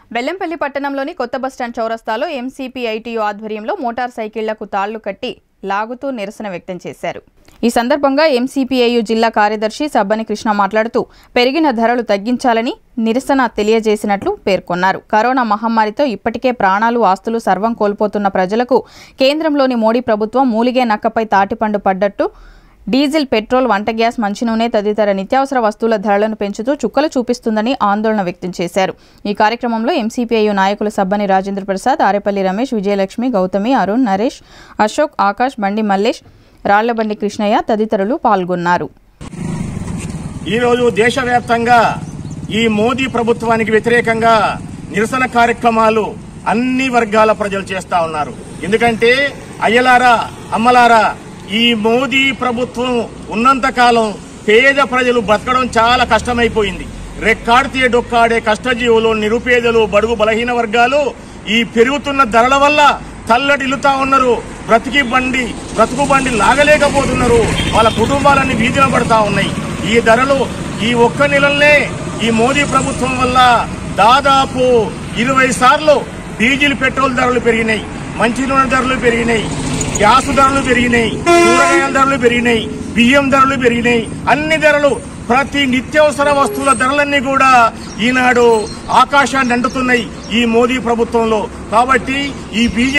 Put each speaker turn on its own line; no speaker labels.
బెల్లంపల్లి పట్టణంలోని కొత్త బస్టాండ్ చౌరస్తాలో ఎంసీపీఐటీయూ ఆధ్వర్యంలో మోటార్ సైకిళ్లకు తాళ్లు కట్టి లాగుతూ నిరసన వ్యక్తం చేశారు. ఈ సందర్భంగా ఎంసీపీఐయూ జిల్లా కార్యదర్శి సబ్బని కృష్ణ మాట్లాడుతూ పెరిగిన ధరలు తగ్గించాలని నిరసన తెలియజేసినట్లు పేర్కొన్నారు. కరోనా మహమ్మారితో ఇప్పటికే ప్రాణాలు, ఆస్తులు సర్వం కోల్పోతున్న ప్రజలకు కేంద్రంలోని మోడీ ప్రభుత్వం మూలిగే నక్కపై తాటిపండు పడ్డట్టు డీజిల్, పెట్రోల్, వంట గ్యాస్, మంచినూనె తదితర నిత్యావసర వస్తువుల ధరలను పెంచుతూ చుక్కలు చూపిస్తుందని ఆందోళన వ్యక్తం చేశారు. ఈ కార్యక్రమంలో ఎంసీపీఐయూ నాయకులు సబ్బని రాజేంద్ర ప్రసాద్, ఆరేపల్లి రమేష్, విజయలక్ష్మి, గౌతమి, అరుణ్, నరేష్, అశోక్, ఆకాష్, బండి మల్లేష్, రాళ్లబండి కృష్ణయ్య తదితరులు పాల్గొన్నారు.
ఈరోజు దేశవ్యాప్తంగా ఈ మోదీ ప్రభుత్వానికి వ్యతిరేకంగా నిరసన కార్యక్రమాలు అన్ని వర్గాల ప్రజలు చేస్తా ఉన్నారు. ఎందుకంటే అయ్యలారా, అమ్మలారా, ఈ మోదీ ప్రభుత్వం ఉన్నంత కాలం పేద ప్రజలు బతకడం చాలా కష్టమైపోయింది. రెక్కాడితే డొక్కాడే కష్టజీవులు, నిరుపేదలు, బడుగు బలహీన వర్గాలు ఈ పెరుగుతున్న ధరల వల్ల తల్లడిల్లుతా ఉన్నారు. బ్రతుకు బండి లాగలేకపోతున్నారు. వాళ్ళ కుటుంబాలన్నీ వీధిన పడతా ఉన్నాయి. ఈ ధరలు ఈ ఒక్క నెలలనే ఈ మోదీ ప్రభుత్వం వల్ల దాదాపు 20 సార్లు డీజిల్, పెట్రోల్ ధరలు పెరిగినాయి, మంచినూనె ధరలు పెరిగినాయి, గ్యాస్ ధరలు పెరిగినాయి, కూరగాయల ధరలు పెరిగినాయి, బియ్యం ధరలు పెరిగినాయి. అన్ని ధరలు, ప్రతి నిత్యావసర వస్తువుల ధరలన్నీ కూడా ఈనాడు ఆకాశాన్ని అంటుతున్నాయి ఈ మోదీ ప్రభుత్వంలో. కాబట్టి ఈ